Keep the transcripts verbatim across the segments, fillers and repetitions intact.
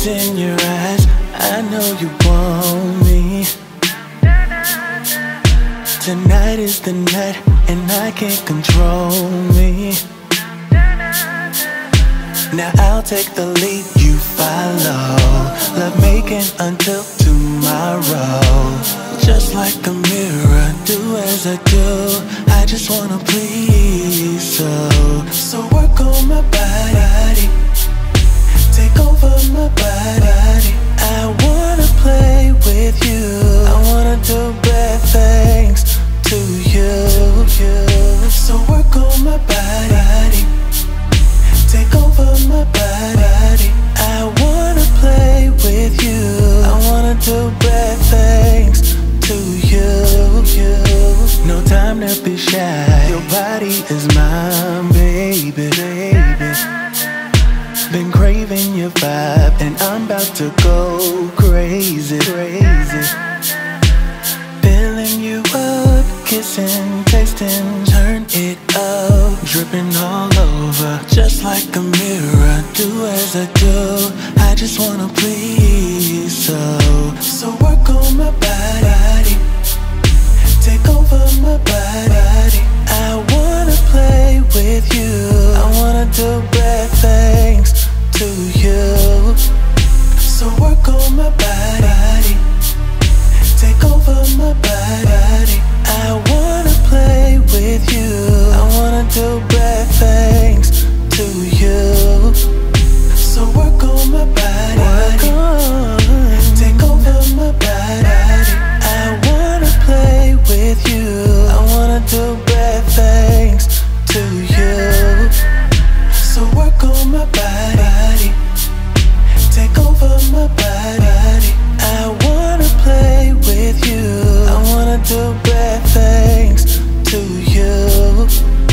It's in your eyes, I know you want me. Tonight is the night, and I can't control me. Now I'll take the lead, you follow. Love making until tomorrow. Just like a mirror, do as I do. I just wanna please, so So work on my body, take over my body. I wanna play with you, I wanna do bad things to you, you. So work on my body, take over my body. I wanna play with you, I wanna do bad things to you, you. No time to be shy, your body is mine, baby, baby. Been craving your vibe, and I'm about to go crazy, crazy. Filling you up, kissing, tasting, turn it up, dripping all over. Just like a mirror, do as I do. I just wanna please, so So work on my body, take over my body. I wanna play with you, I wanna do bad things to you. So work on my body, take over my body. I wanna play with you, I wanna do bad things to you. So work on my body, take over my body. I wanna play with you, I wanna do bad things to you. So work on my body, take over my body. I wanna play with you, I wanna do bad things to you.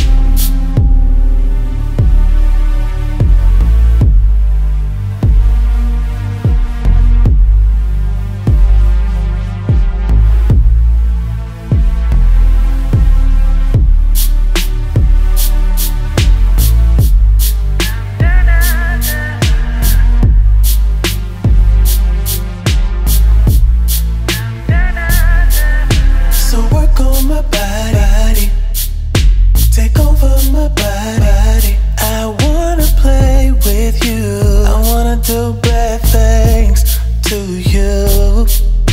My body, take over my body. I wanna play with you, I wanna do bad things to you.